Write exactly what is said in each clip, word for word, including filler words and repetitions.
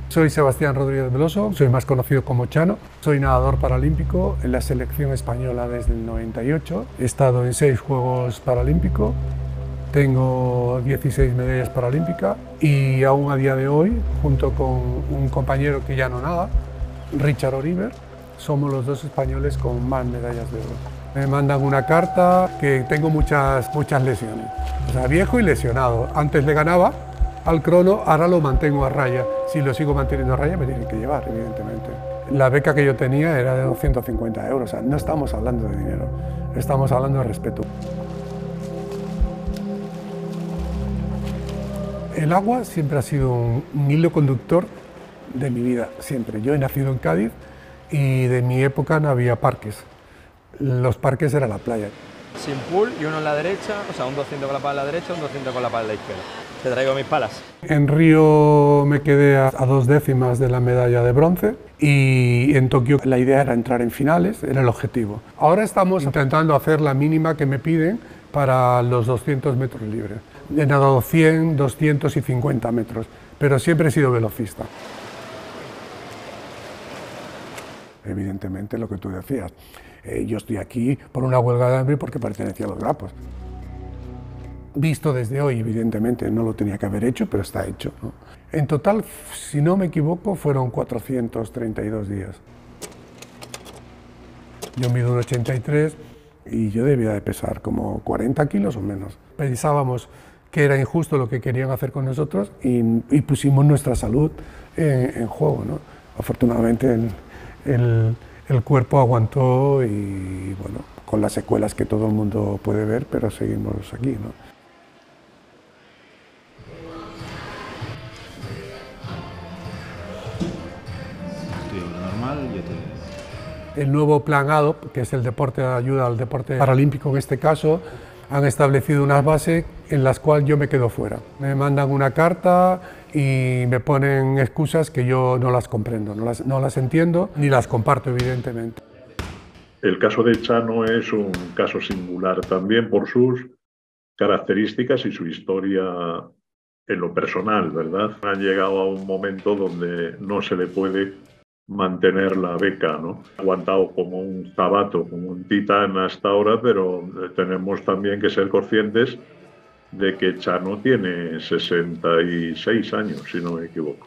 Soy Sebastián Rodríguez Veloso, soy más conocido como Chano. Soy nadador paralímpico en la selección española desde el noventa y ocho. He estado en seis Juegos Paralímpicos, tengo dieciséis medallas paralímpicas y aún a día de hoy, junto con un compañero que ya no nada, Richard Oliver, somos los dos españoles con más medallas de oro. Me mandan una carta que tengo muchas, muchas lesiones, o sea, viejo y lesionado. Antes le ganaba al crono, ahora lo mantengo a raya. Si lo sigo manteniendo a raya me tienen que llevar, evidentemente. La beca que yo tenía era de doscientos cincuenta euros, o sea, no estamos hablando de dinero, estamos hablando de respeto. El agua siempre ha sido un, un hilo conductor de mi vida, siempre. Yo he nacido en Cádiz y de mi época no había parques. Los parques era la playa. Sin pool y uno en la derecha, o sea, un doscientos con la pala a la derecha, un doscientos con la pala a la izquierda. Te traigo mis palas. En Río me quedé a, a dos décimas de la medalla de bronce y en Tokio la idea era entrar en finales, era el objetivo. Ahora estamos intentando hacer la mínima que me piden para los doscientos metros libres. He nadado cien, doscientos y cincuenta metros, pero siempre he sido velocista. Evidentemente, lo que tú decías, eh, yo estoy aquí por una huelga de hambre porque pertenecía a los grapos. Visto desde hoy, evidentemente, no lo tenía que haber hecho, pero está hecho, ¿no? En total, si no me equivoco, fueron cuatrocientos treinta y dos días. Yo mido un ochenta y tres y yo debía de pesar como cuarenta kilos o menos. Pensábamos que era injusto lo que querían hacer con nosotros y, y pusimos nuestra salud en, en juego, ¿no? Afortunadamente, el, el, el cuerpo aguantó y, bueno, con las secuelas que todo el mundo puede ver, pero seguimos aquí, ¿no? El nuevo plan A D O P, que es el deporte de ayuda al deporte paralímpico en este caso, han establecido unas bases en las cuales yo me quedo fuera. Me mandan una carta y me ponen excusas que yo no las comprendo, no las, no las entiendo ni las comparto, evidentemente. El caso de Chano es un caso singular también por sus características y su historia en lo personal, ¿verdad? Han llegado a un momento donde no se le puede mantener la beca, ¿no? Ha aguantado como un zapato, como un titán hasta ahora, pero tenemos también que ser conscientes de que Chano tiene sesenta y seis años, si no me equivoco.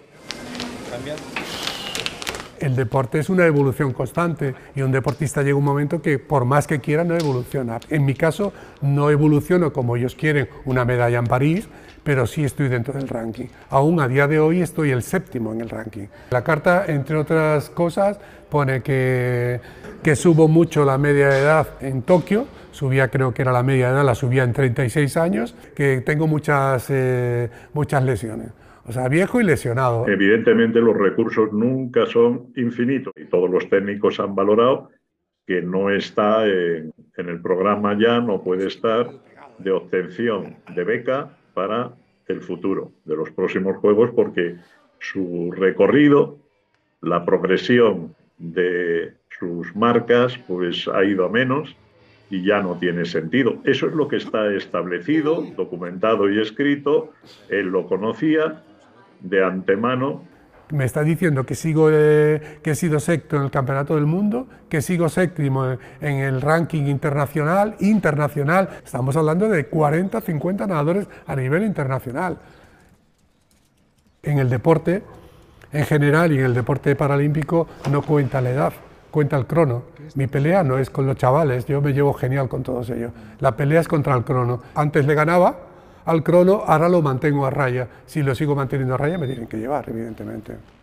El deporte es una evolución constante y un deportista llega un momento que por más que quiera no evoluciona. En mi caso no evoluciono como ellos quieren, una medalla en París, pero sí estoy dentro del ranking. Aún a día de hoy estoy el séptimo en el ranking. La carta, entre otras cosas, pone que, que subo mucho la media de edad en Tokio, subía, creo que era la media de edad, la subía en treinta y seis años, que tengo muchas, eh, muchas lesiones. O sea, viejo y lesionado. Evidentemente los recursos nunca son infinitos y todos los técnicos han valorado que no está en, en el programa ya, no puede estar de obtención de beca para el futuro de los próximos Juegos porque su recorrido, la progresión de sus marcas pues ha ido a menos y ya no tiene sentido. Eso es lo que está establecido, documentado y escrito, él lo conocía de antemano. Me está diciendo que, sigo, eh, que he sido sexto en el Campeonato del Mundo, que sigo séptimo en el ranking internacional, internacional. Estamos hablando de cuarenta, cincuenta nadadores a nivel internacional. En el deporte, en general, y en el deporte paralímpico, no cuenta la edad, cuenta el crono. Mi pelea no es con los chavales, yo me llevo genial con todos ellos. La pelea es contra el crono. Antes le ganaba al crono, ahora lo mantengo a raya. Si lo sigo manteniendo a raya me tienen que llevar, evidentemente.